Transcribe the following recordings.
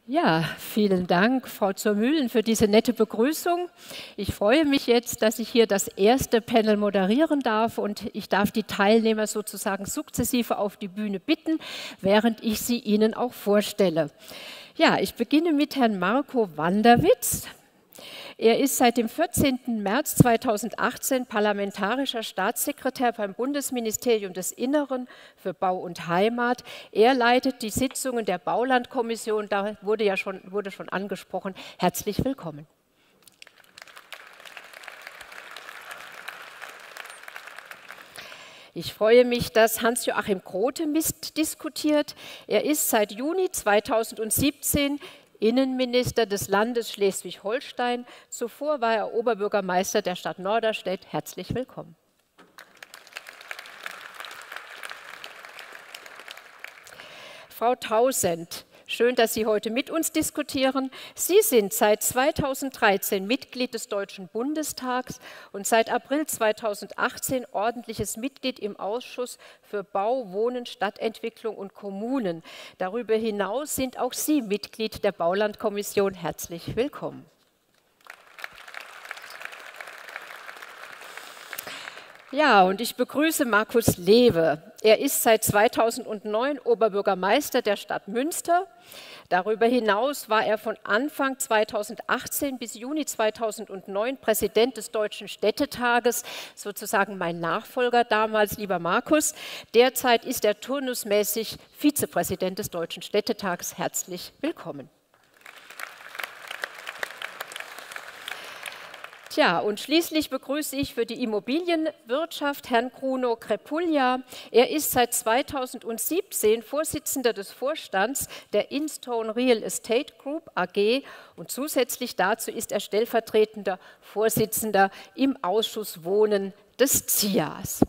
Ja, vielen Dank, Frau Zur-Mühlen, für diese nette Begrüßung. Ich freue mich jetzt, dass ich hier das erste Panel moderieren darf und ich darf die Teilnehmer sozusagen sukzessive auf die Bühne bitten, während ich sie Ihnen auch vorstelle. Ja, ich beginne mit Herrn Marco Wanderwitz. Er ist seit dem 14. März 2018 parlamentarischer Staatssekretär beim Bundesministerium des Inneren für Bau und Heimat. Er leitet die Sitzungen der Baulandkommission, da wurde schon angesprochen. Herzlich willkommen. Ich freue mich, dass Hans-Joachim Grote mitdiskutiert. Er ist seit Juni 2017 Innenminister des Landes Schleswig-Holstein. Zuvor war er Oberbürgermeister der Stadt Norderstedt. Herzlich willkommen. Frau Tausend, schön, dass Sie heute mit uns diskutieren. Sie sind seit 2013 Mitglied des Deutschen Bundestags und seit April 2018 ordentliches Mitglied im Ausschuss für Bau, Wohnen, Stadtentwicklung und Kommunen. Darüber hinaus sind auch Sie Mitglied der Baulandkommission. Herzlich willkommen. Ja, und ich begrüße Markus Lewe. Er ist seit 2009 Oberbürgermeister der Stadt Münster. Darüber hinaus war er von Anfang 2018 bis Juni 2009 Präsident des Deutschen Städtetages, sozusagen mein Nachfolger damals, lieber Markus. Derzeit ist er turnusmäßig Vizepräsident des Deutschen Städtetags. Herzlich willkommen. Tja, und schließlich begrüße ich für die Immobilienwirtschaft Herrn Kruno Krepulja. Er ist seit 2017 Vorsitzender des Vorstands der Instone Real Estate Group AG und zusätzlich dazu ist er stellvertretender Vorsitzender im Ausschuss Wohnen des ZIAS.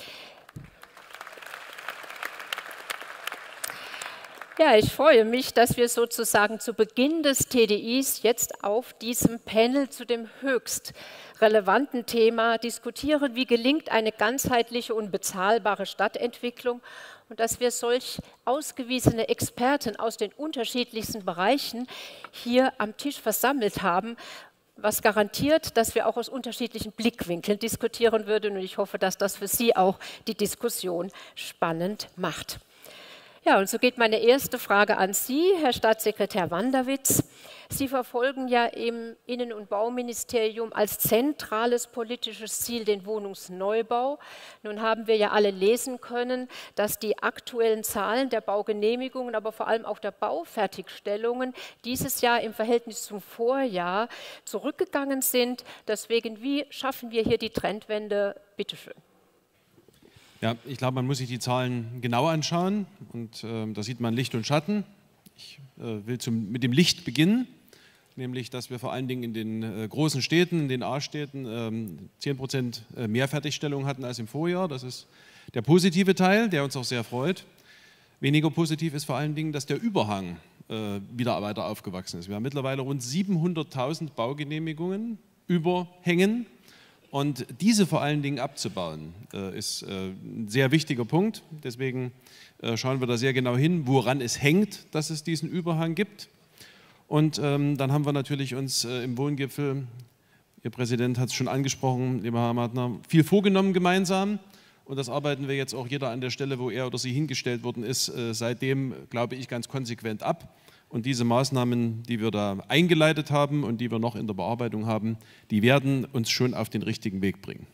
Ja, ich freue mich, dass wir sozusagen zu Beginn des TDIs jetzt auf diesem Panel zu dem höchst relevanten Thema diskutieren, wie gelingt eine ganzheitliche und bezahlbare Stadtentwicklung und dass wir solch ausgewiesene Experten aus den unterschiedlichsten Bereichen hier am Tisch versammelt haben, was garantiert, dass wir auch aus unterschiedlichen Blickwinkeln diskutieren würden und ich hoffe, dass das für Sie auch die Diskussion spannend macht. Ja, und so geht meine erste Frage an Sie, Herr Staatssekretär Wanderwitz. Sie verfolgen ja im Innen- und Bauministerium als zentrales politisches Ziel den Wohnungsneubau. Nun haben wir ja alle lesen können, dass die aktuellen Zahlen der Baugenehmigungen, aber vor allem auch der Baufertigstellungen dieses Jahr im Verhältnis zum Vorjahr zurückgegangen sind. Deswegen, wie schaffen wir hier die Trendwende? Bitte schön. Ja, ich glaube, man muss sich die Zahlen genau anschauen und da sieht man Licht und Schatten. Ich will mit dem Licht beginnen, nämlich, dass wir vor allen Dingen in den großen Städten, in den A-Städten 10% mehr Fertigstellung hatten als im Vorjahr. Das ist der positive Teil, der uns auch sehr freut. Weniger positiv ist vor allen Dingen, dass der Überhang wieder weiter aufgewachsen ist. Wir haben mittlerweile rund 700.000 Baugenehmigungen überhängen. Und diese vor allen Dingen abzubauen, ist ein sehr wichtiger Punkt. Deswegen schauen wir da sehr genau hin, woran es hängt, dass es diesen Überhang gibt. Und dann haben wir natürlich uns im Wohngipfel, Ihr Präsident hat es schon angesprochen, lieber Herr Martner, viel vorgenommen gemeinsam. Und das arbeiten wir jetzt auch jeder an der Stelle, wo er oder sie hingestellt worden ist, seitdem, glaube ich, ganz konsequent ab. Und diese Maßnahmen, die wir da eingeleitet haben und die wir noch in der Bearbeitung haben, die werden uns schon auf den richtigen Weg bringen.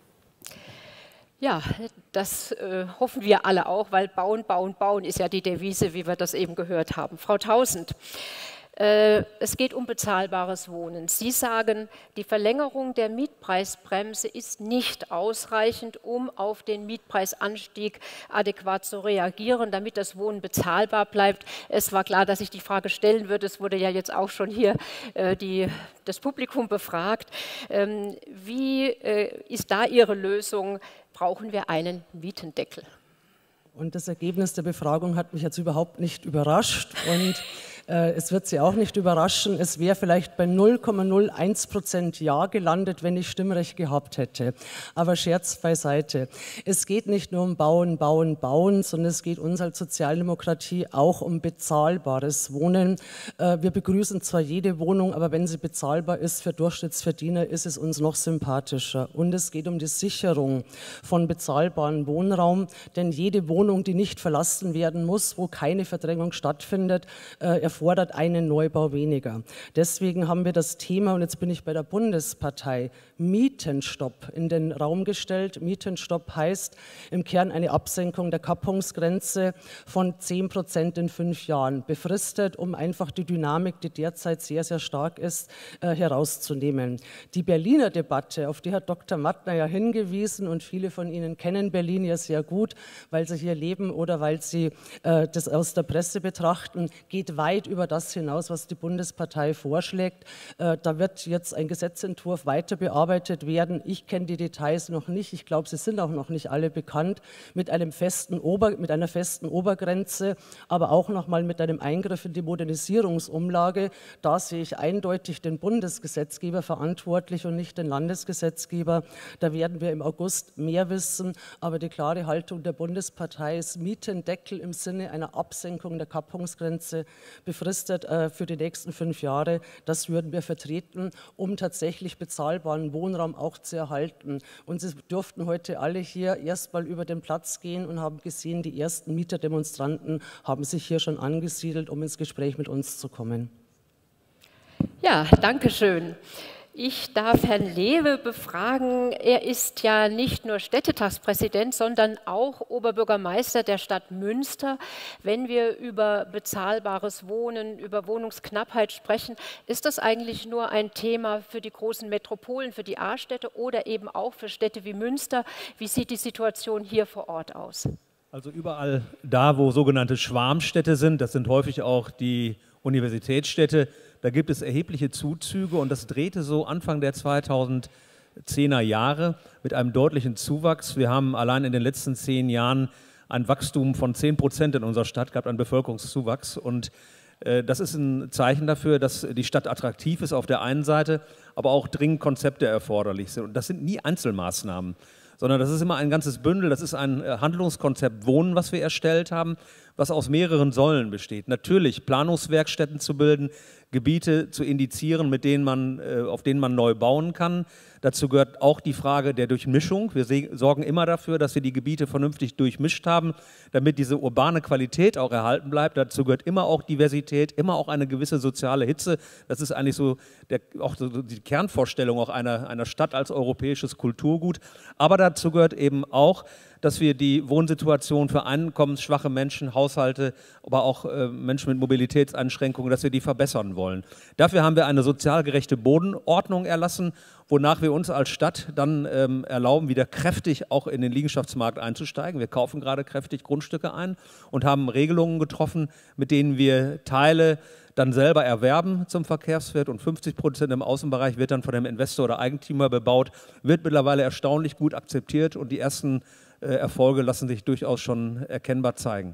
Ja, das hoffen wir alle auch, weil bauen, bauen, bauen ist ja die Devise, wie wir das eben gehört haben. Frau Tausend, es geht um bezahlbares Wohnen. Sie sagen, die Verlängerung der Mietpreisbremse ist nicht ausreichend, um auf den Mietpreisanstieg adäquat zu reagieren, damit das Wohnen bezahlbar bleibt. Es war klar, dass ich die Frage stellen würde. Es wurde ja jetzt auch schon hier das Publikum befragt. Wie ist da Ihre Lösung? Brauchen wir einen Mietendeckel? Und das Ergebnis der Befragung hat mich jetzt überhaupt nicht überrascht. Und Es wird Sie auch nicht überraschen, es wäre vielleicht bei 0,01% Ja gelandet, wenn ich Stimmrecht gehabt hätte. Aber Scherz beiseite. Es geht nicht nur um Bauen, Bauen, Bauen, sondern es geht uns als Sozialdemokratie auch um bezahlbares Wohnen. Wir begrüßen zwar jede Wohnung, aber wenn sie bezahlbar ist für Durchschnittsverdiener, ist es uns noch sympathischer. Und es geht um die Sicherung von bezahlbarem Wohnraum, denn jede Wohnung, die nicht verlassen werden muss, wo keine Verdrängung stattfindet, erfordert einen Neubau weniger. Deswegen haben wir das Thema, und jetzt bin ich bei der Bundespartei, Mietenstopp in den Raum gestellt. Mietenstopp heißt im Kern eine Absenkung der Kappungsgrenze von 10% in 5 Jahren, befristet, um einfach die Dynamik, die derzeit sehr, sehr stark ist, herauszunehmen. Die Berliner Debatte, auf die hat Dr. Mattner ja hingewiesen, und viele von Ihnen kennen Berlin ja sehr gut, weil sie hier leben oder weil sie das aus der Presse betrachten, geht weit über das hinaus, was die Bundespartei vorschlägt. Da wird jetzt ein Gesetzentwurf weiter bearbeitet werden. Ich kenne die Details noch nicht. Ich glaube, sie sind auch noch nicht alle bekannt. Mit einer festen Obergrenze, aber auch nochmal mit einem Eingriff in die Modernisierungsumlage. Da sehe ich eindeutig den Bundesgesetzgeber verantwortlich und nicht den Landesgesetzgeber. Da werden wir im August mehr wissen. Aber die klare Haltung der Bundespartei ist Mietendeckel im Sinne einer Absenkung der Kappungsgrenze befristet für die nächsten 5 Jahre. Das würden wir vertreten, um tatsächlich bezahlbaren Wohnraum auch zu erhalten. Und Sie durften heute alle hier erstmal über den Platz gehen und haben gesehen, die ersten Mieterdemonstranten haben sich hier schon angesiedelt, um ins Gespräch mit uns zu kommen. Ja, danke schön. Ich darf Herrn Lewe befragen. Er ist ja nicht nur Städtetagspräsident, sondern auch Oberbürgermeister der Stadt Münster. Wenn wir über bezahlbares Wohnen, über Wohnungsknappheit sprechen, ist das eigentlich nur ein Thema für die großen Metropolen, für die A-Städte oder eben auch für Städte wie Münster? Wie sieht die Situation hier vor Ort aus? Also überall da, wo sogenannte Schwarmstädte sind, das sind häufig auch die Universitätsstädte, da gibt es erhebliche Zuzüge, und das drehte so Anfang der 2010er Jahre mit einem deutlichen Zuwachs. Wir haben allein in den letzten 10 Jahren ein Wachstum von 10% in unserer Stadt gehabt, einen Bevölkerungszuwachs, und das ist ein Zeichen dafür, dass die Stadt attraktiv ist auf der einen Seite, aber auch dringend Konzepte erforderlich sind. Und das sind nie Einzelmaßnahmen, sondern das ist immer ein ganzes Bündel, das ist ein Handlungskonzept Wohnen, was wir erstellt haben, was aus mehreren Säulen besteht. Natürlich Planungswerkstätten zu bilden, Gebiete zu indizieren, auf denen man neu bauen kann. Dazu gehört auch die Frage der Durchmischung. Wir sorgen immer dafür, dass wir die Gebiete vernünftig durchmischt haben, damit diese urbane Qualität auch erhalten bleibt. Dazu gehört immer auch Diversität, immer auch eine gewisse soziale Hitze. Das ist eigentlich so auch die Kernvorstellung auch einer Stadt als europäisches Kulturgut. Aber dazu gehört eben auch, dass wir die Wohnsituation für einkommensschwache Menschen, Haushalte, aber auch Menschen mit Mobilitätseinschränkungen, dass wir die verbessern wollen. Dafür haben wir eine sozial gerechte Bodenordnung erlassen, wonach wir uns als Stadt dann erlauben, wieder kräftig auch in den Liegenschaftsmarkt einzusteigen. Wir kaufen gerade kräftig Grundstücke ein und haben Regelungen getroffen, mit denen wir Teile dann selber erwerben zum Verkehrswert, und 50% im Außenbereich wird dann von dem Investor oder Eigentümer bebaut, wird mittlerweile erstaunlich gut akzeptiert, und die ersten Erfolge lassen sich durchaus schon erkennbar zeigen.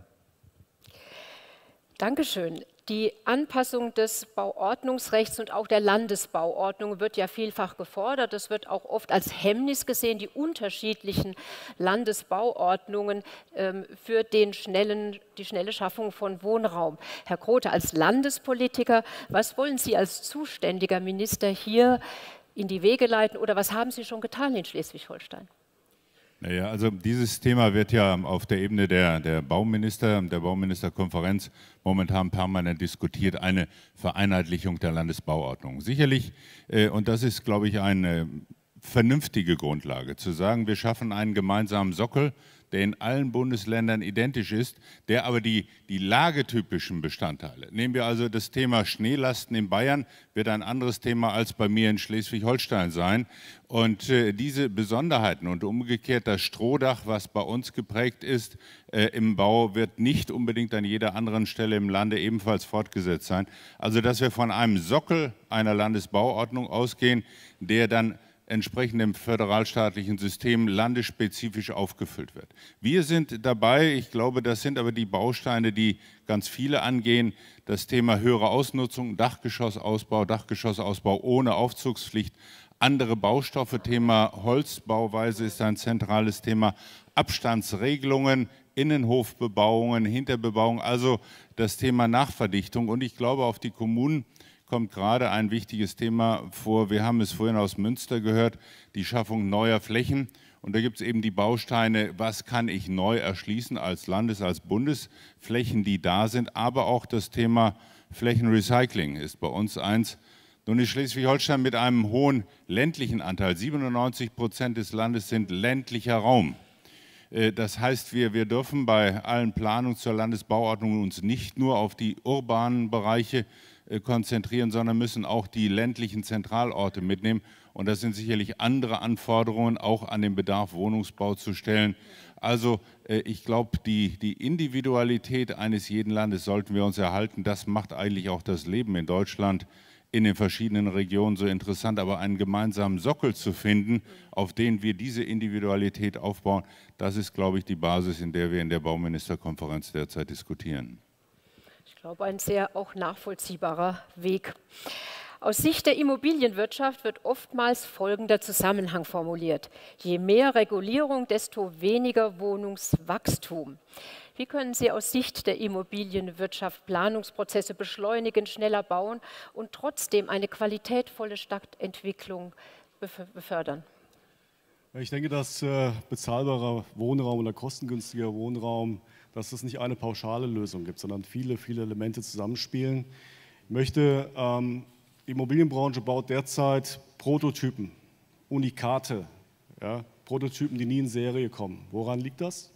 Dankeschön. Die Anpassung des Bauordnungsrechts und auch der Landesbauordnung wird ja vielfach gefordert. Das wird auch oft als Hemmnis gesehen, die unterschiedlichen Landesbauordnungen für die schnelle Schaffung von Wohnraum. Herr Grote, als Landespolitiker, was wollen Sie als zuständiger Minister hier in die Wege leiten, oder was haben Sie schon getan in Schleswig-Holstein? Naja, also dieses Thema wird ja auf der Ebene der Bauminister, der Bauministerkonferenz momentan permanent diskutiert, eine Vereinheitlichung der Landesbauordnung. Sicherlich, und das ist, glaube ich, eine vernünftige Grundlage, zu sagen, wir schaffen einen gemeinsamen Sockel, der in allen Bundesländern identisch ist, der aber die lagetypischen Bestandteile, nehmen wir also das Thema Schneelasten in Bayern, wird ein anderes Thema als bei mir in Schleswig-Holstein sein. Und diese Besonderheiten und umgekehrt das Strohdach, was bei uns geprägt ist im Bau, wird nicht unbedingt an jeder anderen Stelle im Lande ebenfalls fortgesetzt sein. Also dass wir von einem Sockel einer Landesbauordnung ausgehen, der dann entsprechend im föderalstaatlichen System landesspezifisch aufgefüllt wird. Wir sind dabei, ich glaube, das sind aber die Bausteine, die ganz viele angehen, das Thema höhere Ausnutzung, Dachgeschossausbau ohne Aufzugspflicht, andere Baustoffe, Thema Holzbauweise ist ein zentrales Thema, Abstandsregelungen, Innenhofbebauungen, Hinterbebauung, also das Thema Nachverdichtung. Und ich glaube, auf die Kommunen kommt gerade ein wichtiges Thema vor. Wir haben es vorhin aus Münster gehört, die Schaffung neuer Flächen. Und da gibt es eben die Bausteine, was kann ich neu erschließen als als Bundesflächen, die da sind. Aber auch das Thema Flächenrecycling ist bei uns eins. Nun ist Schleswig-Holstein mit einem hohen ländlichen Anteil. 97% des Landes sind ländlicher Raum. Das heißt, wir dürfen bei allen Planungen zur Landesbauordnung uns nicht nur auf die urbanen Bereiche konzentrieren, sondern müssen auch die ländlichen Zentralorte mitnehmen. Und das sind sicherlich andere Anforderungen, auch an den Bedarf Wohnungsbau zu stellen. Also ich glaube, die Individualität eines jeden Landes sollten wir uns erhalten. Das macht eigentlich auch das Leben in Deutschland in den verschiedenen Regionen so interessant. Aber einen gemeinsamen Sockel zu finden, auf den wir diese Individualität aufbauen, das ist, glaube ich, die Basis, in der wir in der Bauministerkonferenz derzeit diskutieren. Ich glaube, ein sehr auch nachvollziehbarer Weg. Aus Sicht der Immobilienwirtschaft wird oftmals folgender Zusammenhang formuliert. Je mehr Regulierung, desto weniger Wohnungswachstum. Wie können Sie aus Sicht der Immobilienwirtschaft Planungsprozesse beschleunigen, schneller bauen und trotzdem eine qualitätvolle Stadtentwicklung befördern? Ich denke, dass bezahlbarer Wohnraum oder kostengünstiger Wohnraum, dass es nicht eine pauschale Lösung gibt, sondern viele, viele Elemente zusammenspielen. Ich möchte, die Immobilienbranche baut derzeit Prototypen, Unikate, ja, Prototypen, die nie in Serie kommen. Woran liegt das?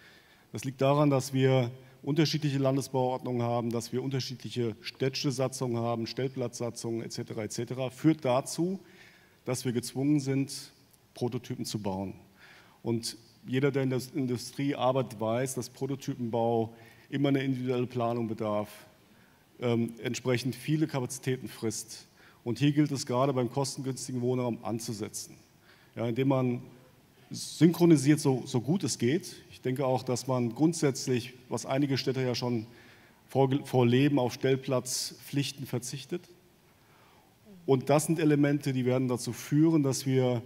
Das liegt daran, dass wir unterschiedliche Landesbauordnungen haben, dass wir unterschiedliche städtische Satzungen haben, Stellplatzsatzungen etc. etc. Führt dazu, dass wir gezwungen sind, Prototypen zu bauen. Und jeder, der in der Industrie arbeitet, weiß, dass Prototypenbau immer eine individuelle Planung bedarf, entsprechend viele Kapazitäten frisst. Und hier gilt es gerade beim kostengünstigen Wohnraum anzusetzen, ja, indem man synchronisiert, so gut es geht. Ich denke auch, dass man grundsätzlich, was einige Städte ja schon vorleben, auf Stellplatzpflichten verzichtet. Und das sind Elemente, die werden dazu führen, dass wir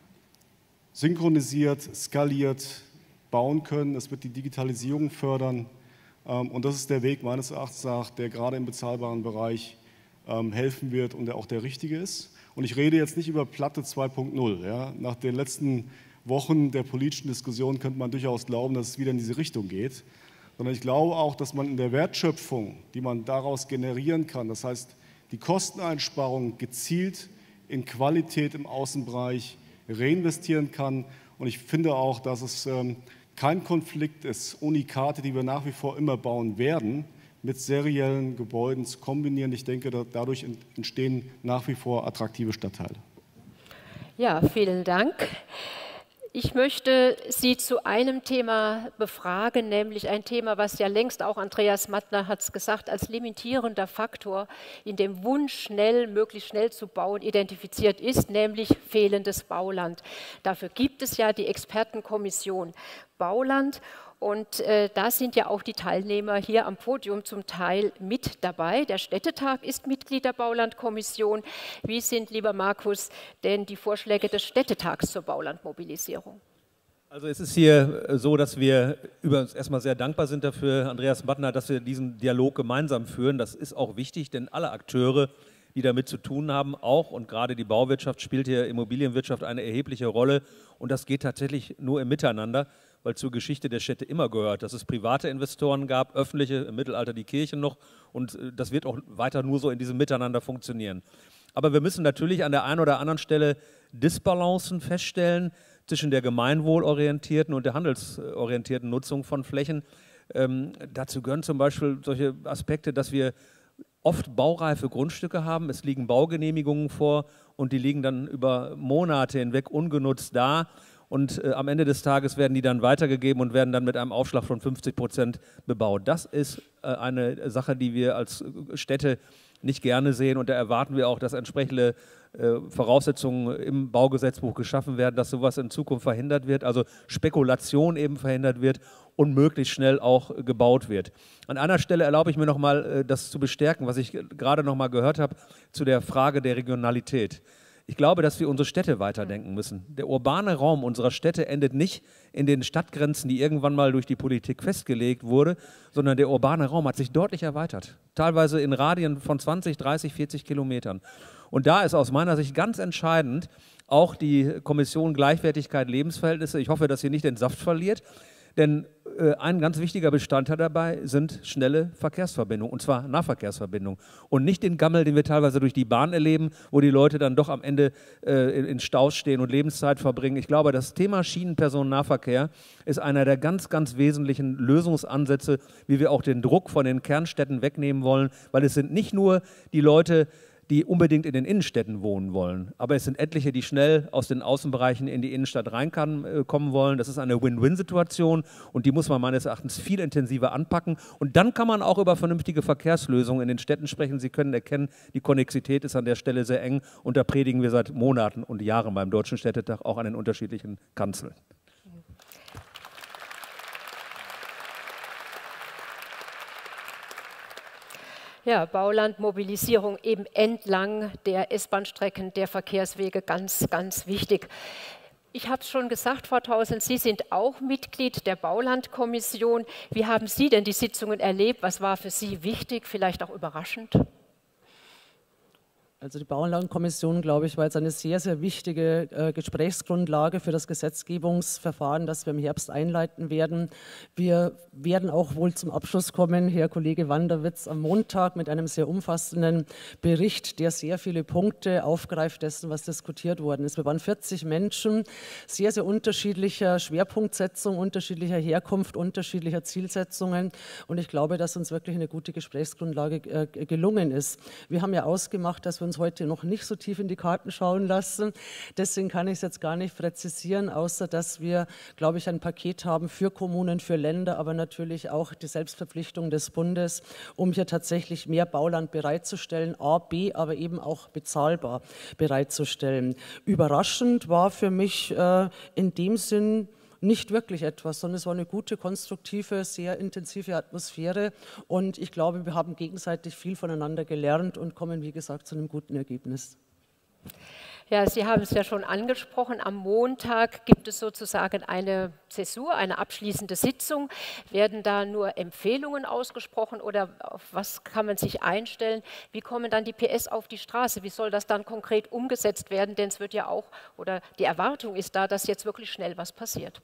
synchronisiert, skaliert bauen können. Es wird die Digitalisierung fördern. Und das ist der Weg meines Erachtens nach, der gerade im bezahlbaren Bereich helfen wird und der auch der richtige ist. Und ich rede jetzt nicht über Platte 2.0. Ja. Nach den letzten Wochen der politischen Diskussion könnte man durchaus glauben, dass es wieder in diese Richtung geht. Sondern ich glaube auch, dass man in der Wertschöpfung, die man daraus generieren kann, das heißt die Kosteneinsparung gezielt in Qualität im Außenbereich reinvestieren kann. Und ich finde auch, dass es kein Konflikt ist, Unikate, die wir nach wie vor immer bauen werden, mit seriellen Gebäuden zu kombinieren. Ich denke, dadurch entstehen nach wie vor attraktive Stadtteile. Ja, vielen Dank. Ich möchte Sie zu einem Thema befragen, nämlich ein Thema, was ja längst auch Andreas Mattner hat es gesagt, als limitierender Faktor in dem Wunsch, möglichst schnell zu bauen, identifiziert ist, nämlich fehlendes Bauland. Dafür gibt es ja die Expertenkommission Bauland. Und da sind ja auch die Teilnehmer hier am Podium zum Teil mit dabei. Der Städtetag ist Mitglied der Baulandkommission. Wie sind, lieber Markus, denn die Vorschläge des Städtetags zur Baulandmobilisierung? Also es ist hier so, dass wir übrigens erstmal sehr dankbar sind dafür, Andreas Mattner, dass wir diesen Dialog gemeinsam führen. Das ist auch wichtig, denn alle Akteure, die damit zu tun haben, auch und gerade die Bauwirtschaft spielt hier, Immobilienwirtschaft eine erhebliche Rolle. Und das geht tatsächlich nur im Miteinander, weil zur Geschichte der Städte immer gehört, dass es private Investoren gab, öffentliche, im Mittelalter die Kirchen noch. Und das wird auch weiter nur so in diesem Miteinander funktionieren. Aber wir müssen natürlich an der einen oder anderen Stelle Disbalancen feststellen zwischen der gemeinwohlorientierten und der handelsorientierten Nutzung von Flächen. Dazu gehören zum Beispiel solche Aspekte, dass wir oft baureife Grundstücke haben, es liegen Baugenehmigungen vor und die liegen dann über Monate hinweg ungenutzt da. und am Ende des Tages werden die dann weitergegeben und werden dann mit einem Aufschlag von 50% bebaut. Das ist eine Sache, die wir als Städte nicht gerne sehen, und da erwarten wir auch, dass entsprechende Voraussetzungen im Baugesetzbuch geschaffen werden, dass sowas in Zukunft verhindert wird, also Spekulation eben verhindert wird und möglichst schnell auch gebaut wird. An einer Stelle erlaube ich mir nochmal, das zu bestärken, was ich gerade nochmal gehört habe zu der Frage der Regionalität. Ich glaube, dass wir unsere Städte weiterdenken müssen. Der urbane Raum unserer Städte endet nicht in den Stadtgrenzen, die irgendwann mal durch die Politik festgelegt wurde, sondern der urbane Raum hat sich deutlich erweitert. Teilweise in Radien von 20, 30, 40 Kilometern. Und da ist aus meiner Sicht ganz entscheidend auch die Kommission Gleichwertigkeit Lebensverhältnisse. Ich hoffe, dass sie nicht den Saft verliert. Denn ein ganz wichtiger Bestandteil dabei sind schnelle Verkehrsverbindungen, und zwar Nahverkehrsverbindungen. Und nicht den Gammel, den wir teilweise durch die Bahn erleben, wo die Leute dann doch am Ende in Staus stehen und Lebenszeit verbringen. Ich glaube, das Thema Schienenpersonennahverkehr ist einer der ganz, ganz wesentlichen Lösungsansätze, wie wir auch den Druck von den Kernstädten wegnehmen wollen, weil es sind nicht nur die Leute, die unbedingt in den Innenstädten wohnen wollen. Aber es sind etliche, die schnell aus den Außenbereichen in die Innenstadt reinkommen wollen. Das ist eine Win-Win-Situation, und die muss man meines Erachtens viel intensiver anpacken. Und dann kann man auch über vernünftige Verkehrslösungen in den Städten sprechen. Sie können erkennen, die Konnexität ist an der Stelle sehr eng, und da predigen wir seit Monaten und Jahren beim Deutschen Städtetag auch an den unterschiedlichen Kanzeln. Ja, Baulandmobilisierung eben entlang der S-Bahn-Strecken, der Verkehrswege, ganz, ganz wichtig. Ich habe es schon gesagt, Frau Tausend, Sie sind auch Mitglied der Baulandkommission. Wie haben Sie denn die Sitzungen erlebt? Was war für Sie wichtig, vielleicht auch überraschend? Also die Baulandkommission, glaube ich, war jetzt eine sehr, sehr wichtige Gesprächsgrundlage für das Gesetzgebungsverfahren, das wir im Herbst einleiten werden. Wir werden auch wohl zum Abschluss kommen, Herr Kollege Wanderwitz, am Montag mit einem sehr umfassenden Bericht, der sehr viele Punkte aufgreift dessen, was diskutiert worden ist. Wir waren 40 Menschen, sehr, sehr unterschiedlicher Schwerpunktsetzung, unterschiedlicher Herkunft, unterschiedlicher Zielsetzungen, und ich glaube, dass uns wirklich eine gute Gesprächsgrundlage gelungen ist. Wir haben ja ausgemacht, dass wir uns heute noch nicht so tief in die Karten schauen lassen. Deswegen kann ich es jetzt gar nicht präzisieren, außer dass wir, glaube ich, ein Paket haben für Kommunen, für Länder, aber natürlich auch die Selbstverpflichtung des Bundes, um hier tatsächlich mehr Bauland bereitzustellen, A, B, aber eben auch bezahlbar bereitzustellen. Überraschend war für mich in dem Sinn nicht wirklich etwas, sondern es war eine gute, konstruktive, sehr intensive Atmosphäre, und ich glaube, wir haben gegenseitig viel voneinander gelernt und kommen, wie gesagt, zu einem guten Ergebnis. Ja, Sie haben es ja schon angesprochen, am Montag gibt es sozusagen eine Zäsur, eine abschließende Sitzung. Werden da nur Empfehlungen ausgesprochen, oder auf was kann man sich einstellen? Wie kommen dann die PS auf die Straße? Wie soll das dann konkret umgesetzt werden? Denn es wird ja auch, oder die Erwartung ist da, dass jetzt wirklich schnell was passiert.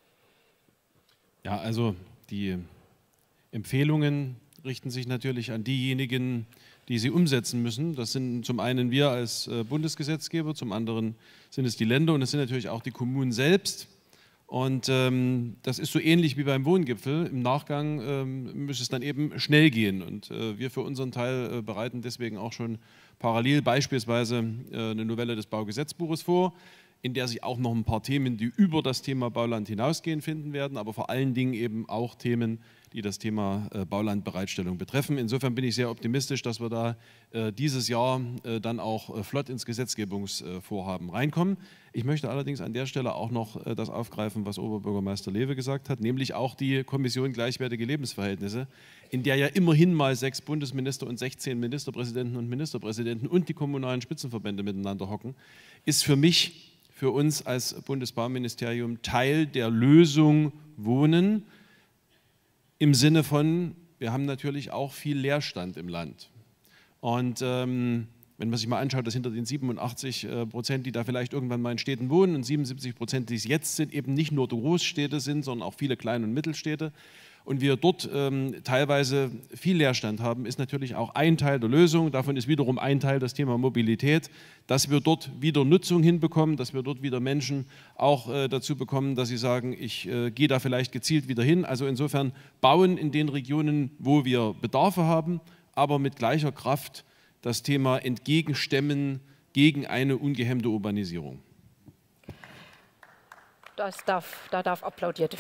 Ja, also die Empfehlungen richten sich natürlich an diejenigen, die sie umsetzen müssen. Das sind zum einen wir als Bundesgesetzgeber, zum anderen sind es die Länder, und es sind natürlich auch die Kommunen selbst. Und das ist so ähnlich wie beim Wohngipfel. Im Nachgang muss es dann eben schnell gehen. Und wir für unseren Teil bereiten deswegen auch schon parallel beispielsweise eine Novelle des Baugesetzbuches vor, in der sich auch noch ein paar Themen, die über das Thema Bauland hinausgehen, finden werden, aber vor allen Dingen eben auch Themen, die das Thema Baulandbereitstellung betreffen. Insofern bin ich sehr optimistisch, dass wir da dieses Jahr dann auch flott ins Gesetzgebungsvorhaben reinkommen. Ich möchte allerdings an der Stelle auch noch das aufgreifen, was Oberbürgermeister Lewe gesagt hat, nämlich auch die Kommission Gleichwertige Lebensverhältnisse, in der ja immerhin mal 6 Bundesminister und 16 Ministerpräsidenten und Ministerpräsidenten und die kommunalen Spitzenverbände miteinander hocken, ist für mich, für uns als Bundesbauministerium Teil der Lösung Wohnen im Sinne von, wir haben natürlich auch viel Leerstand im Land. Und wenn man sich mal anschaut, dass hinter den 87%, die da vielleicht irgendwann mal in Städten wohnen, und 77%, die es jetzt sind, eben nicht nur Großstädte sind, sondern auch viele Klein- und Mittelstädte, und wir dort teilweise viel Leerstand haben, ist natürlich auch ein Teil der Lösung. Davon ist wiederum ein Teil das Thema Mobilität, dass wir dort wieder Nutzung hinbekommen, dass wir dort wieder Menschen auch dazu bekommen, dass sie sagen, ich gehe da vielleicht gezielt wieder hin. Also insofern bauen in den Regionen, wo wir Bedarfe haben, aber mit gleicher Kraft das Thema entgegenstemmen gegen eine ungehemmte Urbanisierung. da darf applaudiert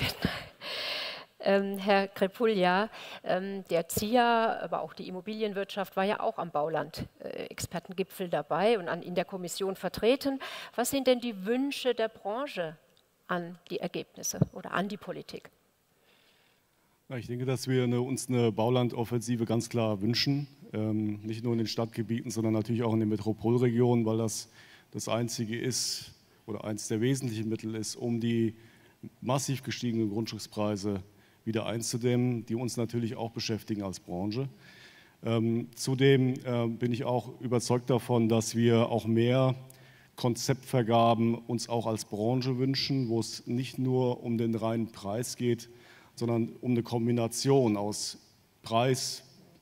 werden. Herr Krepulja, der ZIA, aber auch die Immobilienwirtschaft war ja auch am Bauland-Expertengipfel dabei und in der Kommission vertreten. Was sind denn die Wünsche der Branche an die Ergebnisse oder an die Politik? Ich denke, dass wir uns eine Baulandoffensive ganz klar wünschen, nicht nur in den Stadtgebieten, sondern natürlich auch in den Metropolregionen, weil das das einzige ist oder eines der wesentlichen Mittel ist, um die massiv gestiegenen Grundstückspreise wieder einzudämmen, die uns natürlich auch beschäftigen als Branche. Zudem bin ich auch überzeugt davon, dass wir auch mehr Konzeptvergaben uns auch als Branche wünschen, wo es nicht nur um den reinen Preis geht, sondern um eine Kombination aus Preis,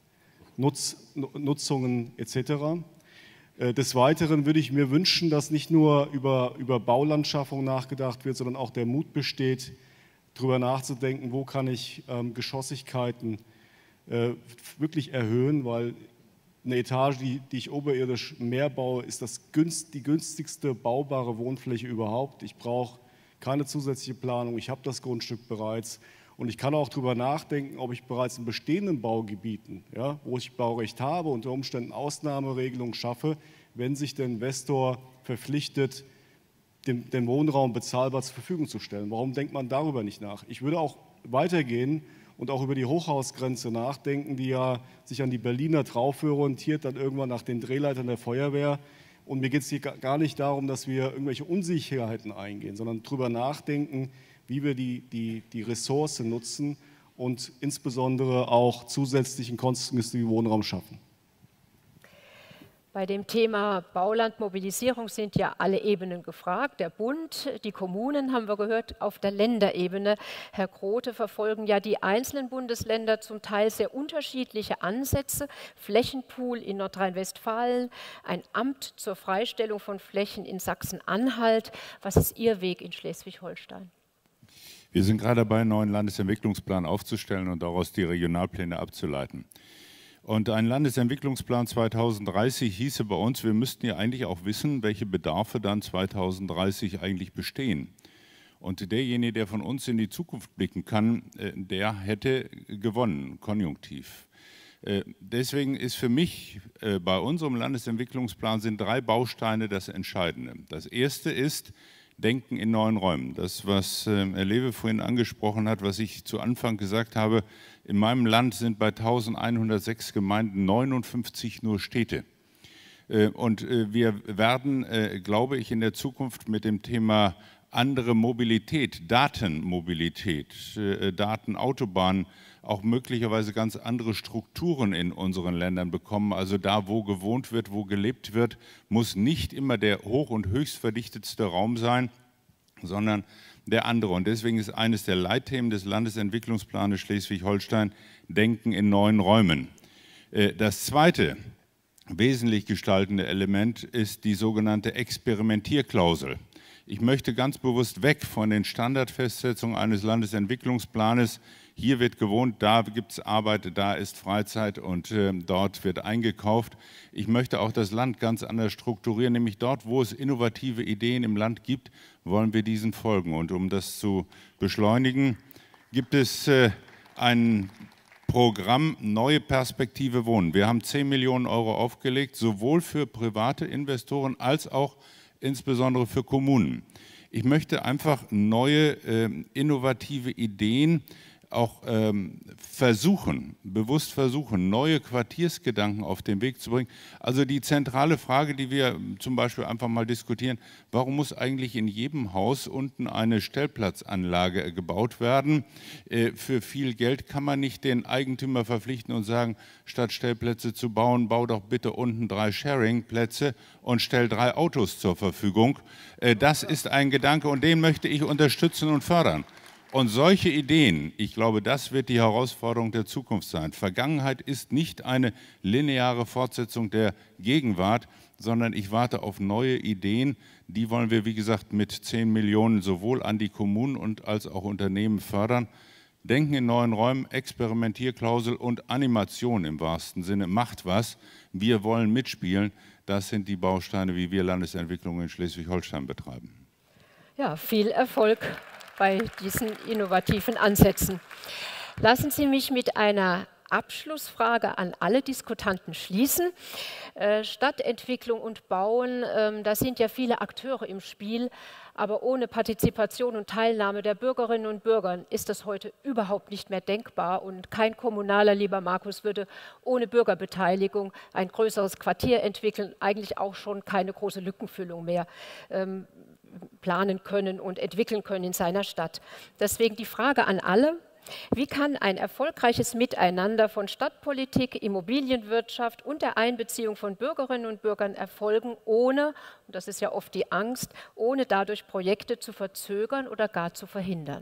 Nutzungen etc. Des Weiteren würde ich mir wünschen, dass nicht nur über Baulandschaffung nachgedacht wird, sondern auch der Mut besteht, darüber nachzudenken, wo kann ich Geschossigkeiten wirklich erhöhen, weil eine Etage, die ich oberirdisch mehr baue, ist die günstigste baubare Wohnfläche überhaupt. Ich brauche keine zusätzliche Planung, ich habe das Grundstück bereits. Und ich kann auch darüber nachdenken, ob ich bereits in bestehenden Baugebieten, ja, wo ich Baurecht habe, unter Umständen Ausnahmeregelungen schaffe, wenn sich der Investor verpflichtet, den Wohnraum bezahlbar zur Verfügung zu stellen. Warum denkt man darüber nicht nach? Ich würde auch weitergehen und auch über die Hochhausgrenze nachdenken, die ja sich an die Berliner Traufe orientiert, dann irgendwann nach den Drehleitern der Feuerwehr. Und mir geht es hier gar nicht darum, dass wir irgendwelche Unsicherheiten eingehen, sondern darüber nachdenken, wie wir die Ressource nutzen und insbesondere auch zusätzlichen kostengünstigen Wohnraum schaffen. Bei dem Thema Baulandmobilisierung sind ja alle Ebenen gefragt. Der Bund, die Kommunen, haben wir gehört, auf der Länderebene. Herr Grote, verfolgen ja die einzelnen Bundesländer zum Teil sehr unterschiedliche Ansätze. Flächenpool in Nordrhein-Westfalen, ein Amt zur Freistellung von Flächen in Sachsen-Anhalt. Was ist Ihr Weg in Schleswig-Holstein? Wir sind gerade dabei, einen neuen Landesentwicklungsplan aufzustellen und daraus die Regionalpläne abzuleiten. Und ein Landesentwicklungsplan 2030 hieße bei uns, wir müssten ja eigentlich auch wissen, welche Bedarfe dann 2030 eigentlich bestehen. Und derjenige, der von uns in die Zukunft blicken kann, der hätte gewonnen, konjunktiv. Deswegen ist für mich bei unserem Landesentwicklungsplan sind 3 Bausteine das Entscheidende. Das erste ist Denken in neuen Räumen. Das, was Herr Lewe vorhin angesprochen hat, was ich zu Anfang gesagt habe, in meinem Land sind bei 1106 Gemeinden 59 nur Städte. Und wir werden, glaube ich, in der Zukunft mit dem Thema andere Mobilität, Datenmobilität, Datenautobahnen, auch möglicherweise ganz andere Strukturen in unseren Ländern bekommen. Also da, wo gewohnt wird, wo gelebt wird, muss nicht immer der hoch- und höchstverdichtetste Raum sein, sondern der andere. Und deswegen ist eines der Leitthemen des Landesentwicklungsplanes Schleswig-Holstein Denken in neuen Räumen. Das zweite wesentlich gestaltende Element ist die sogenannte Experimentierklausel. Ich möchte ganz bewusst weg von den Standardfestsetzungen eines Landesentwicklungsplanes. Hier wird gewohnt, da gibt es Arbeit, da ist Freizeit und dort wird eingekauft. Ich möchte auch das Land ganz anders strukturieren, nämlich dort, wo es innovative Ideen im Land gibt, wollen wir diesen folgen. Und um das zu beschleunigen, gibt es ein Programm Neue Perspektive Wohnen. Wir haben 10 Millionen Euro aufgelegt, sowohl für private Investoren als auch insbesondere für Kommunen. Ich möchte einfach neue, innovative Ideen auch bewusst versuchen, neue Quartiersgedanken auf den Weg zu bringen. Also die zentrale Frage, die wir zum Beispiel einfach mal diskutieren, warum muss eigentlich in jedem Haus unten eine Stellplatzanlage gebaut werden? Für viel Geld kann man nicht den Eigentümer verpflichten und sagen, statt Stellplätze zu bauen, bau doch bitte unten 3 Sharing-Plätze und stell 3 Autos zur Verfügung. Das ist ein Gedanke und den möchte ich unterstützen und fördern. Und solche Ideen, ich glaube, das wird die Herausforderung der Zukunft sein. Vergangenheit ist nicht eine lineare Fortsetzung der Gegenwart, sondern ich warte auf neue Ideen. Die wollen wir, wie gesagt, mit 10 Millionen sowohl an die Kommunen und als auch Unternehmen fördern. Denken in neuen Räumen, Experimentierklausel und Animation im wahrsten Sinne. Macht was. Wir wollen mitspielen. Das sind die Bausteine, wie wir Landesentwicklung in Schleswig-Holstein betreiben. Ja, viel Erfolg bei diesen innovativen Ansätzen. Lassen Sie mich mit einer Abschlussfrage an alle Diskutanten schließen. Stadtentwicklung und Bauen, da sind ja viele Akteure im Spiel, aber ohne Partizipation und Teilnahme der Bürgerinnen und Bürger ist das heute überhaupt nicht mehr denkbar und kein Kommunaler, lieber Markus, würde ohne Bürgerbeteiligung ein größeres Quartier entwickeln, eigentlich auch schon keine große Lückenfüllung mehr planen können und entwickeln können in seiner Stadt. Deswegen die Frage an alle: Wie kann ein erfolgreiches Miteinander von Stadtpolitik, Immobilienwirtschaft und der Einbeziehung von Bürgerinnen und Bürgern erfolgen, ohne, und das ist ja oft die Angst, ohne dadurch Projekte zu verzögern oder gar zu verhindern?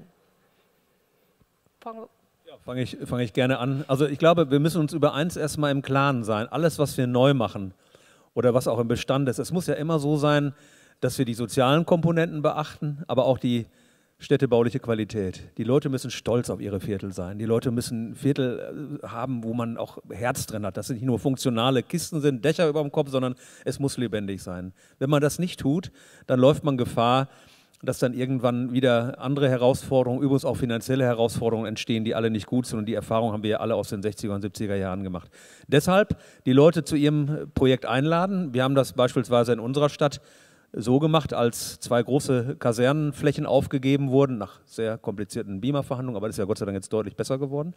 Fange ich gerne an. Also ich glaube, wir müssen uns über eins erstmal im Klaren sein. Alles, was wir neu machen oder was auch im Bestand ist, es muss ja immer so sein, dass wir die sozialen Komponenten beachten, aber auch die städtebauliche Qualität. Die Leute müssen stolz auf ihre Viertel sein. Die Leute müssen Viertel haben, wo man auch Herz drin hat. Dass es nicht nur funktionale Kisten sind, Dächer über dem Kopf, sondern es muss lebendig sein. Wenn man das nicht tut, dann läuft man Gefahr, dass dann irgendwann wieder andere Herausforderungen, übrigens auch finanzielle Herausforderungen entstehen, die alle nicht gut sind. Und die Erfahrung haben wir ja alle aus den 60er und 70er Jahren gemacht. Deshalb die Leute zu ihrem Projekt einladen. Wir haben das beispielsweise in unserer Stadt so gemacht, als 2 große Kasernenflächen aufgegeben wurden, nach sehr komplizierten Beamer-Verhandlungen, aber das ist ja Gott sei Dank jetzt deutlich besser geworden.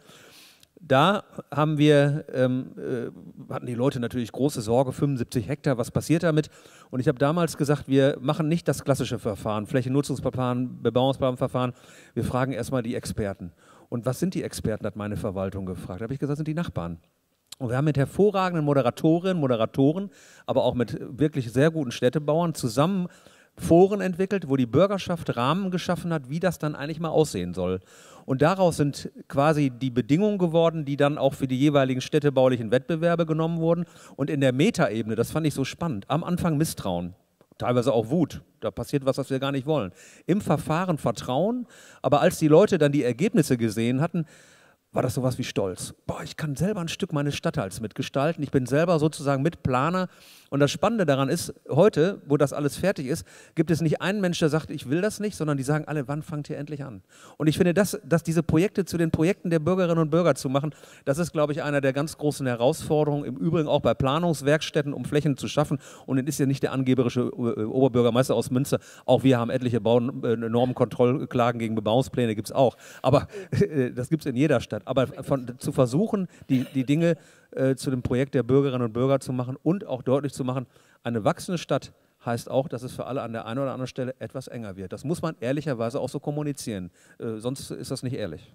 Da haben wir, hatten die Leute natürlich große Sorge, 75 Hektar, was passiert damit? Und ich habe damals gesagt, wir machen nicht das klassische Verfahren, Flächennutzungsverfahren, Bebauungsplanverfahren, wir fragen erstmal die Experten. Und was sind die Experten, hat meine Verwaltung gefragt. Da habe ich gesagt, sind die Nachbarn. Und wir haben mit hervorragenden Moderatoren, aber auch mit wirklich sehr guten Städtebauern zusammen Foren entwickelt, wo die Bürgerschaft Rahmen geschaffen hat, wie das dann eigentlich mal aussehen soll. Und daraus sind quasi die Bedingungen geworden, die dann auch für die jeweiligen städtebaulichen Wettbewerbe genommen wurden. Und in der Metaebene, das fand ich so spannend, am Anfang Misstrauen, teilweise auch Wut, da passiert was wir gar nicht wollen. Im Verfahren Vertrauen, aber als die Leute dann die Ergebnisse gesehen hatten, war das sowas wie Stolz. Boah, ich kann selber ein Stück meines Stadtteils mitgestalten, ich bin selber sozusagen Mitplaner. Und das Spannende daran ist, heute, wo das alles fertig ist, gibt es nicht einen Mensch, der sagt, ich will das nicht, sondern die sagen alle, wann fangt ihr endlich an? Und ich finde, dass diese Projekte zu den Projekten der Bürgerinnen und Bürger zu machen, das ist, glaube ich, einer der ganz großen Herausforderungen, im Übrigen auch bei Planungswerkstätten, um Flächen zu schaffen. Und dann ist ja nicht der angeberische Oberbürgermeister aus Münster, auch wir haben etliche Normenkontrollklagen gegen Bebauungspläne, gibt es auch. Aber das gibt es in jeder Stadt. Aber zu versuchen, die Dinge zu dem Projekt der Bürgerinnen und Bürger zu machen und auch deutlich zu machen, eine wachsende Stadt heißt auch, dass es für alle an der einen oder anderen Stelle etwas enger wird. Das muss man ehrlicherweise auch so kommunizieren, sonst ist das nicht ehrlich.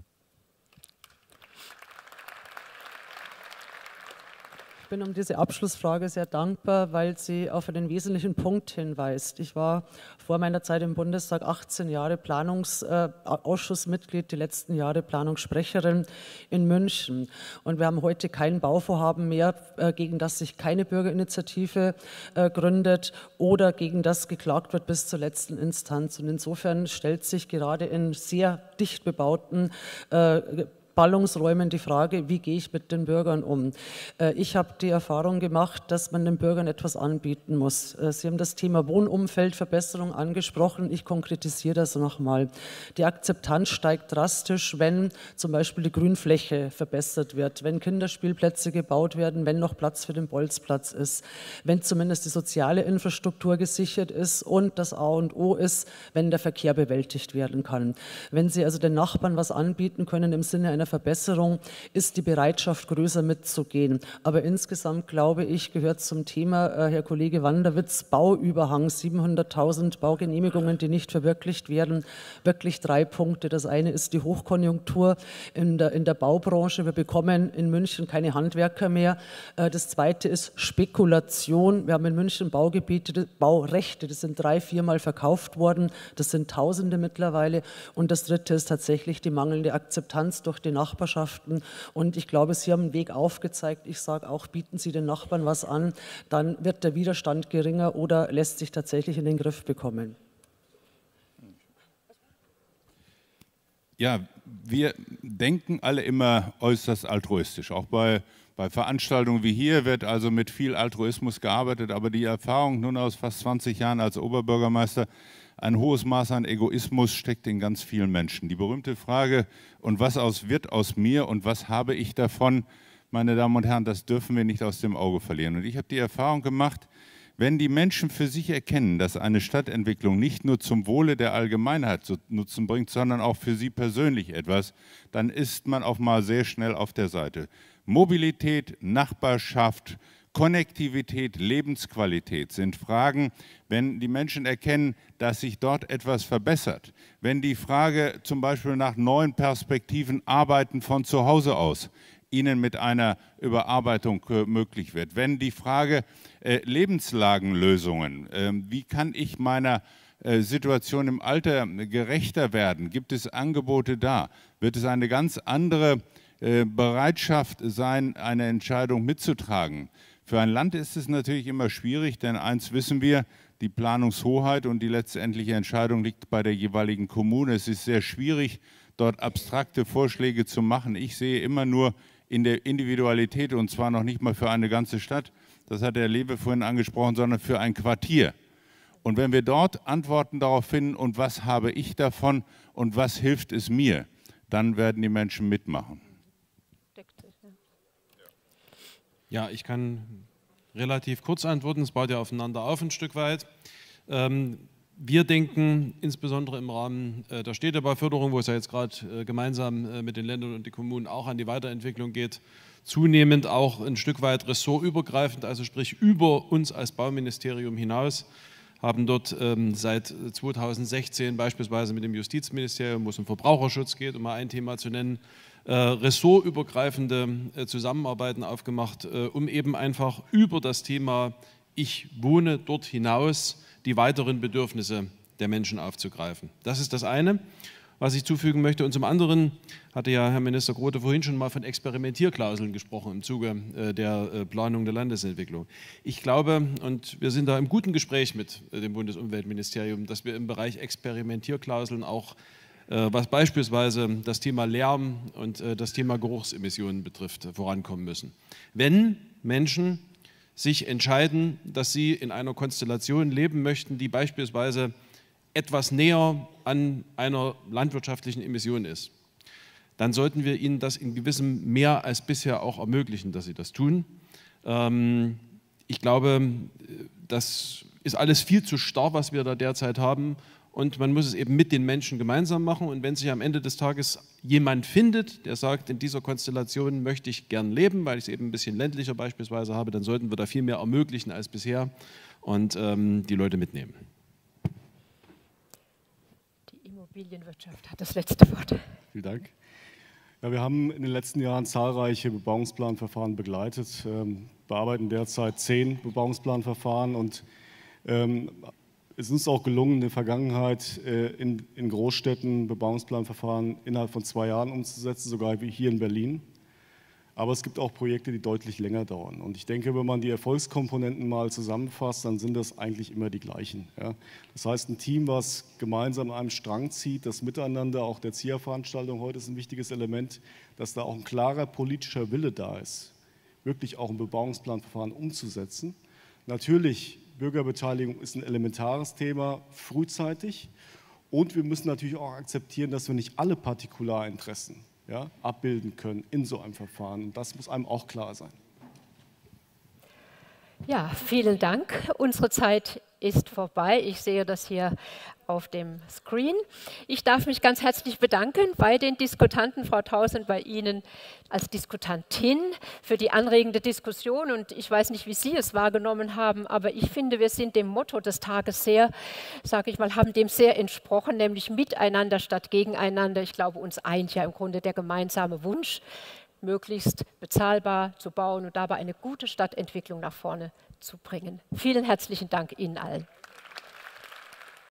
Ich bin um diese Abschlussfrage sehr dankbar, weil sie auf einen wesentlichen Punkt hinweist. Ich war vor meiner Zeit im Bundestag 18 Jahre Planungsausschussmitglied, die letzten Jahre Planungssprecherin in München. Und wir haben heute kein Bauvorhaben mehr, gegen das sich keine Bürgerinitiative gründet oder gegen das geklagt wird bis zur letzten Instanz. Und insofern stellt sich gerade in sehr dicht bebauten Ballungsräumen die Frage, wie gehe ich mit den Bürgern um? Ich habe die Erfahrung gemacht, dass man den Bürgern etwas anbieten muss. Sie haben das Thema Wohnumfeldverbesserung angesprochen. Ich konkretisiere das nochmal. Die Akzeptanz steigt drastisch, wenn zum Beispiel die Grünfläche verbessert wird, wenn Kinderspielplätze gebaut werden, wenn noch Platz für den Bolzplatz ist, wenn zumindest die soziale Infrastruktur gesichert ist und das A und O ist, wenn der Verkehr bewältigt werden kann. Wenn Sie also den Nachbarn was anbieten können im Sinne einer Verbesserung, ist die Bereitschaft größer mitzugehen. Aber insgesamt, glaube ich, gehört zum Thema, Herr Kollege Wanderwitz, Bauüberhang, 700.000 Baugenehmigungen, die nicht verwirklicht werden, wirklich 3 Punkte. Das eine ist die Hochkonjunktur in der Baubranche. Wir bekommen in München keine Handwerker mehr. Das zweite ist Spekulation. Wir haben in München Baugebiete, Baurechte, das sind 3-4 Mal verkauft worden. Das sind Tausende mittlerweile. Und das dritte ist tatsächlich die mangelnde Akzeptanz durch die Nachbarschaften. Und ich glaube, Sie haben einen Weg aufgezeigt. Ich sage auch, bieten Sie den Nachbarn was an, dann wird der Widerstand geringer oder lässt sich tatsächlich in den Griff bekommen. Ja, wir denken alle immer äußerst altruistisch. Auch bei Veranstaltungen wie hier wird also mit viel Altruismus gearbeitet. Aber die Erfahrung nun aus fast 20 Jahren als Oberbürgermeister, ein hohes Maß an Egoismus steckt in ganz vielen Menschen. Die berühmte Frage, und was wird aus mir und was habe ich davon, meine Damen und Herren, das dürfen wir nicht aus dem Auge verlieren. Und ich habe die Erfahrung gemacht, wenn die Menschen für sich erkennen, dass eine Stadtentwicklung nicht nur zum Wohle der Allgemeinheit Nutzen bringt, sondern auch für sie persönlich etwas, dann ist man auch mal sehr schnell auf der Seite. Mobilität, Nachbarschaft, Konnektivität, Lebensqualität sind Fragen, wenn die Menschen erkennen, dass sich dort etwas verbessert. Wenn die Frage zum Beispiel nach neuen Perspektiven Arbeiten von zu Hause aus Ihnen mit einer Überarbeitung möglich wird. Wenn die Frage Lebenslagenlösungen, wie kann ich meiner Situation im Alter gerechter werden, gibt es Angebote da, wird es eine ganz andere Bereitschaft sein, eine Entscheidung mitzutragen. Für ein Land ist es natürlich immer schwierig, denn eins wissen wir, die Planungshoheit und die letztendliche Entscheidung liegt bei der jeweiligen Kommune. Es ist sehr schwierig, dort abstrakte Vorschläge zu machen. Ich sehe immer nur in der Individualität, und zwar noch nicht mal für eine ganze Stadt, das hat Herr Lewe vorhin angesprochen, sondern für ein Quartier. Und wenn wir dort Antworten darauf finden, und was habe ich davon und was hilft es mir, dann werden die Menschen mitmachen. Ja, ich kann relativ kurz antworten, es baut ja aufeinander auf ein Stück weit. Wir denken insbesondere im Rahmen der Städtebauförderung, wo es ja jetzt gerade gemeinsam mit den Ländern und den Kommunen auch an die Weiterentwicklung geht, zunehmend auch ein Stück weit ressortübergreifend, also sprich über uns als Bauministerium hinaus, haben dort seit 2016 beispielsweise mit dem Justizministerium, wo es um Verbraucherschutz geht, um mal ein Thema zu nennen, ressortübergreifende Zusammenarbeiten aufgemacht, um eben einfach über das Thema Ich wohne dort hinaus die weiteren Bedürfnisse der Menschen aufzugreifen. Das ist das eine, was ich zufügen möchte. Und zum anderen hatte ja Herr Minister Grote vorhin schon mal von Experimentierklauseln gesprochen im Zuge der Planung der Landesentwicklung. Ich glaube, und wir sind da im guten Gespräch mit dem Bundesumweltministerium, dass wir im Bereich Experimentierklauseln auch was beispielsweise das Thema Lärm und das Thema Geruchsemissionen betrifft, vorankommen müssen. Wenn Menschen sich entscheiden, dass sie in einer Konstellation leben möchten, die beispielsweise etwas näher an einer landwirtschaftlichen Emission ist, dann sollten wir ihnen das in gewissem mehr als bisher auch ermöglichen, dass sie das tun. Ich glaube, das ist alles viel zu starr, was wir da derzeit haben. Und man muss es eben mit den Menschen gemeinsam machen. Und wenn sich am Ende des Tages jemand findet, der sagt, in dieser Konstellation möchte ich gern leben, weil ich es eben ein bisschen ländlicher beispielsweise habe, dann sollten wir da viel mehr ermöglichen als bisher und die Leute mitnehmen. Die Immobilienwirtschaft hat das letzte Wort. Vielen Dank. Ja, wir haben in den letzten Jahren zahlreiche Bebauungsplanverfahren begleitet, bearbeiten derzeit 10 Bebauungsplanverfahren und es ist uns auch gelungen, in der Vergangenheit in Großstädten Bebauungsplanverfahren innerhalb von 2 Jahren umzusetzen, sogar wie hier in Berlin. Aber es gibt auch Projekte, die deutlich länger dauern. Und ich denke, wenn man die Erfolgskomponenten mal zusammenfasst, dann sind das eigentlich immer die gleichen. Ja. Das heißt, ein Team, was gemeinsam an einem Strang zieht, das Miteinander, auch der ZIA-Veranstaltung heute ist ein wichtiges Element, dass da auch ein klarer politischer Wille da ist, wirklich auch ein Bebauungsplanverfahren umzusetzen. Natürlich, Bürgerbeteiligung ist ein elementares Thema, frühzeitig. Und wir müssen natürlich auch akzeptieren, dass wir nicht alle Partikularinteressen abbilden können in so einem Verfahren. Und das muss einem auch klar sein. Ja, vielen Dank. Unsere Zeit ist vorbei. Ich sehe das hier auf dem Screen. Ich darf mich ganz herzlich bedanken bei den Diskutanten, Frau Tausend, bei Ihnen als Diskutantin für die anregende Diskussion. Und ich weiß nicht, wie Sie es wahrgenommen haben, aber ich finde, wir sind dem Motto des Tages sehr, sage ich mal, haben dem sehr entsprochen, nämlich miteinander statt gegeneinander. Ich glaube, uns eint ja im Grunde der gemeinsame Wunsch, möglichst bezahlbar zu bauen und dabei eine gute Stadtentwicklung nach vorne zu bringen. Vielen herzlichen Dank Ihnen allen.